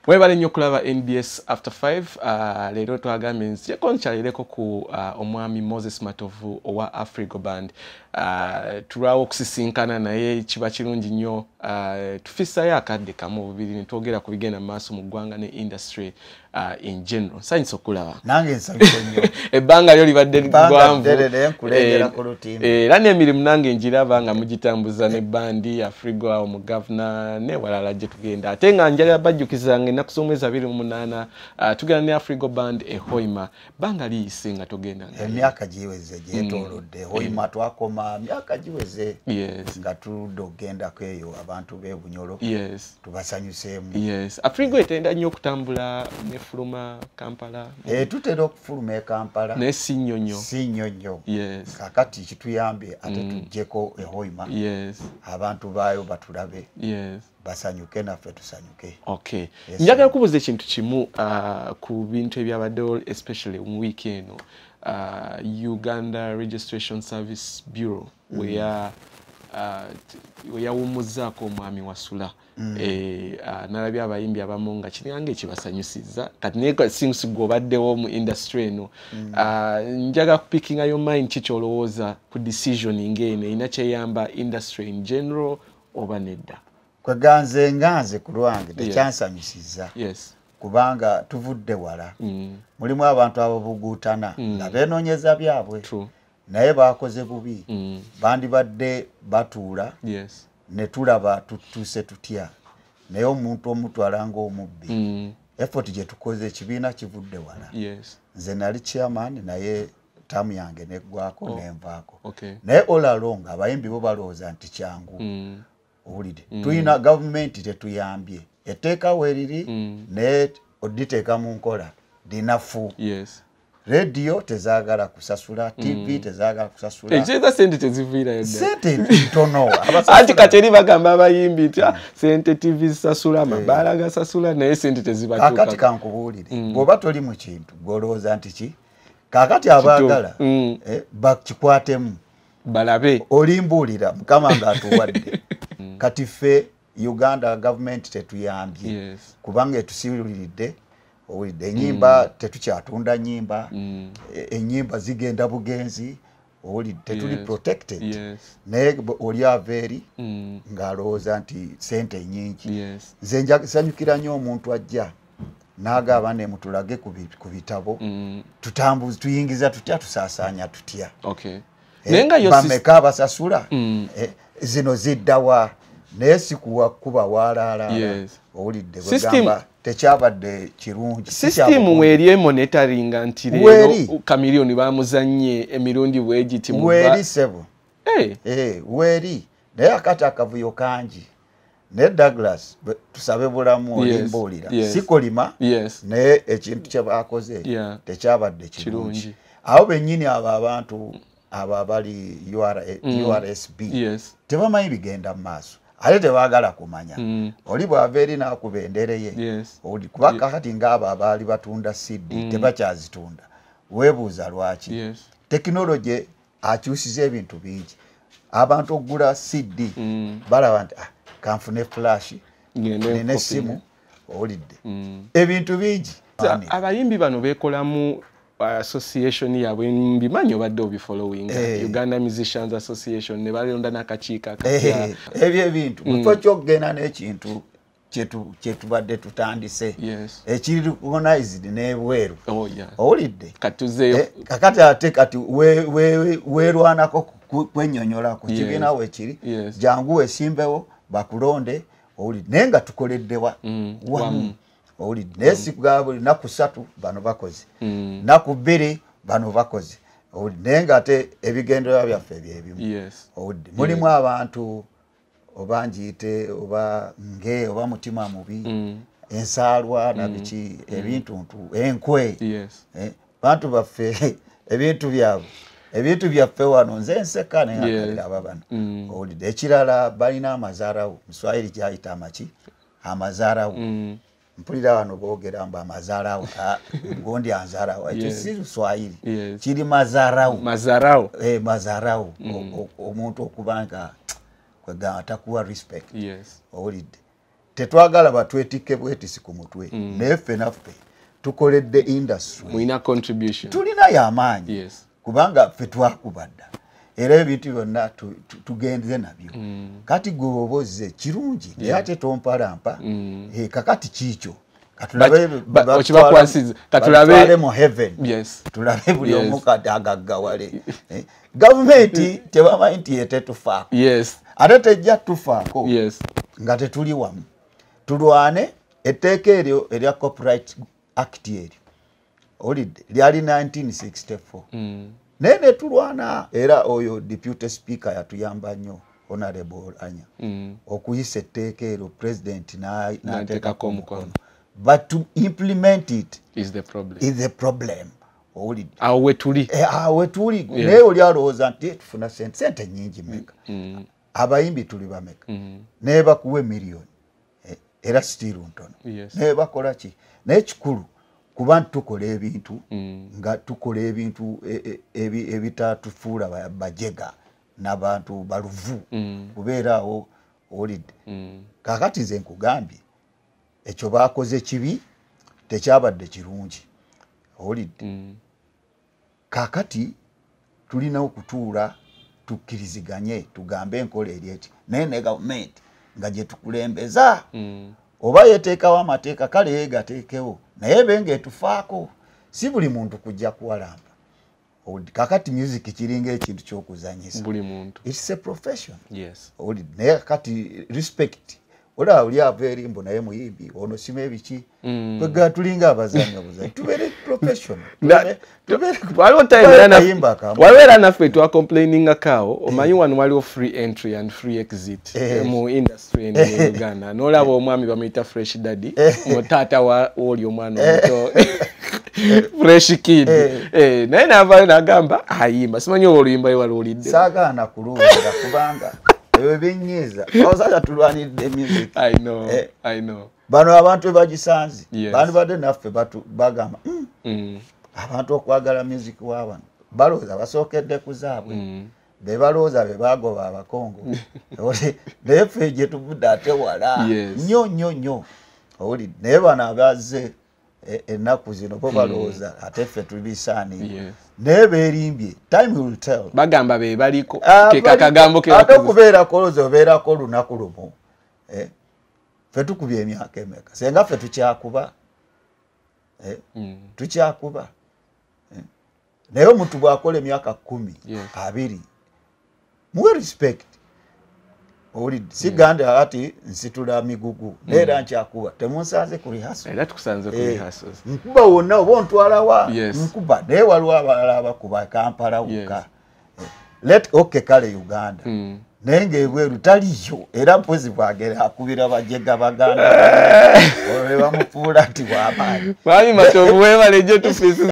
Mwebale nnyo kulaba NBS After 5. Leero twagambye nzijeko nkyalireko ku omwami Moses Matovu owa Afrigo Band. Tulwawo okusisinkana naye kiba kirungi nnyo tufisayo akadde kamu bubiri ne twogera ku bigenda mu maaso mu ggwanga ne industry in general. Nsanyusa okulaba. Nange nsanyusa nnyo. Ebbanga lyo libadde ggwanvu. Era n'emirimu nange njiraba nga mugitambuza ne bandi Afrigo awo mu governor ne walala gye tugenda. Ate nga njala bajjukiza ennaku z'omwezi 28 tugenda ne Afrigo Band e Hoima. Banga liyise nga togenda. Emyaka giweze gyetoolodde. Hoima twakoma myaka giweze. Yes. Nga tuludde okugenda kweyo abantu b'e Bunyoro. Yes. Tubasanyuseemu. Yes. Afrigo etenda nnyo okutambula ne fuluma Kampala. Tutera okufuluma e Kampala. Ne si nnyonnyo. Si nnyonnyo. Yes. Kakati kituyambye ate tujjeko e Hoima. Yes. Abantu baayo batulabe. Yes. Basanyuke naffe tusanyuke. Okay. Yes, njagala kubuuza ekintu kimu ku bintu ebyabaddewo especially mu week eno. Uganda Registration Service Bureau weyawumuzzaako omwami Wasula. Nalabye abayimbi abamu nga kiringa ekibasanyusizza kati naye since gw'obaddewo mu industry eno. Njaga kupickinga your mind kikyolowooza ku decision ng'eno erina kyeyamba industry in general oba nedda? Kweganze ku lwange tekyansanyusizza. Yes. Kubanga tuvudde wala. Mulimu abantu ababuguutana nga beenoonyeza byabwe. True. Naye bakoze bubi. Bandibadde batuula. Yes. Ne tulaba tutuuse tutya. Naye omuntu omutwala ng'omubbi. Effort gye tukoze ekibiina kivudde wala. Yes. Nze nali chairman naye tamu yange neggwako nenvaako. Okay. Naye all along abayimbi bo balowooza nti kyangu. Owulidde. Tuyina gavumenti tetuyambye. Etteeka weeriri naye oditeeka mu nkola linafu. Yes. Radio tezaagala kusasula, TV tezaagala kusasula. Ekiza sente teziviirayo dda. Sente ntono. Anti kati eri bagamba abayimbi nti sente TV zisasula, amabaala gasasula naye sente tezibatuuka. Kakati kankubuulire. Bw'oba toli mu kintu gw'olowooza nti ki? Kakati abaagala bakikwatemu. Balabe. Olimbuulira Mukama ng'atuwadde. Kati ffe Uganda government tetuyambye. Yes. Kubanga etusiruliridde. Owulidde ennyimba tetukyatunda nnyimba. Ennyimba zigenda bugenzi. Owulidde tetuli protected. Yes. Naye oli aveeri ng'alowooza nti sente nnyingi. Yes. Nze nsanyukira nnyo omuntu ajja n'agamba ne mutulage ku bitabo tutambuze tuyingiza tutya tusaasaanya tutya. Okay. Bameka abasasula zino ziddawa naye sikuwa kuba walaala. Yes. Owulidde bwegamba tekyabadde kirungi. System weeri monitoringa nti leero Chameleone bamuzannye emirundi bwegiti mu weeri sebo. Weeri naye akati akavuyo kangi. Ne Douglas tusabe bulamu olimbuulira. Sikolima naye ekintu kye baakoze tekyabadde kirungi. Aho bennyini abo abantu abo abali URSB tebamanyi bigenda mu maaso. Ate tebaagala kumanya. Oli bw'ava eri n'akuba endere ye. Kuba kakati ng'abo abaali batunda CD tebakyazitunda. Weebuuza lwaki. Tekinologi akyusiza ebintu bingi. Abantu okugula CD balaba nti kanfune flash n'essimu. Owulidde. Ebintu bingi. Abayimbi bano beekolamu association yabwe mbimanyi obadde obifollowing. Uganda Musicians Association ne balonda n'akakiiko akapya. Ebyo ebintu mufo kyokugenda n'ekintu kyetubadde tutandise ekiri recognized n'ebweru. Owulidde. Kakati ate kati weerwanako kwennyonnyola ku kibiina weekiri jangu weesimbewo bakulonde. Owulidde naye nga tukoleddewa wamu. Owulidde naye sikugaba naku 3 bano bakoze. Naku 2 bano bakoze. Owulidde naye nga ate ebigendererwa byaffe byebimu. Owulidde mulimu abantu oba njiyite oba nge oba mutima mubi ensaalwa nabiki ebintu enkwe. Bantu baffe ebintu byaffe wano nze nseka naye akalira ababano. Owulidde ekirala balina amazaarawo Muswahili gyayita amaki amazaarawo. Mpulira wano boogera mba amazaarawo gondi anzaarawo ekyo si Luswahili kiri mazaarawo. Mazaarawo omuntu okuba nga kwegamba atakuwa respect. Owulidde tetwagala batwetike bwetisi ku mutwe neffe naffe tukoledde industry muina contribution tulina y'amaanyi kubanga ffe twakubadda era ebintu byonna tugenze nabyo kati gwe obozze kirungi naye ate tompalampa kakati kiikyo katulabe mu heaven tulabe buli omu kati agaggawale gavumenti tebamanyi nti yetetufaako ate tejja tufaako nga tetuli wamu tulwane etteeka eryo erya copyright act eryo olidde lyali 1964 naye ne tulwana era oyo deputy speaker yatuyamba nnyo honorable Anya okuyisa etteeka eryo president n'ateekako omukono but to implement it is the problem olidde awo wetuli naye oli alowooza nti tufuna sente nyingi meka abayimbi tuli bameka naye bakuwa miliyoni era still ntono naye bakola ki naye kikulu kuba tukola ebintu nga tukola ebintu ebitatufuula bajega n'abantu baluvu kubeeraawo olidde kakati nze nkugambye ekyo baakoze kibi tekyabadde kirungi olidde kakati tulina okutuula tukkiriziganye tugambe enkola eri eti naye ne gavumenti nga gye tukulembeza oba yeteekawo amateeka kale yeegateekewo naye be ng'etufaako si buli muntu kujja kuwalamba kakati music kiringa ekintu ky'okuzanyisa buli muntu it's a profession naye kakati respect olaba oli ava erimbo naye muyimbi ono sima ebiki kwegala tulinga abazanyi obuzanyi tubeere professional waliwo era naffe twacomplainingakaawo omanyi wano waliwo free entry and free exit mu industry eno mu Uganda n'olaba omwami bamuyita fresh daddy taata w'oli omwana omuto fresh kid naye n'avaayo n'agamba ayimba simanyi oba oluyimba ye walwolidde saagaana kulowooza kubanga ewe binyiiza omusajja tulwanidde music I know bano abantu bagisanze bantu badde naffe bagamba abantu okwagala music w'abano balowooza basookedde ku zaabwe be balowooza be bagoba abakongo naye ffe gye tuvudde ate wala nnyo owulidde naye bano abazze ennaku zino bo balowooza ate ffe tubisaaniye naye beerimbye time will tell bagamba be baliko kekagambo ate okubeerako olowooza obeerako olunaku lumu ffe tukubye emyaka emeka senga ffe tukyakuba naye omuntu bw'akola emyaka 10 muwe respect owulidde sigande ati nsitula migugu neera nkyakuba temunsanze ku rehearsals nkuba wonna oba ontwala wa nkuba naye waliwo abalala abakuba Kampala wokka kale Uganda naye ng'ebweru taliyo era mpozi bwagera akubira bajega baganda olwe bamufuula nti w'amaanyi mwami Matovu weebale ejjo tufisi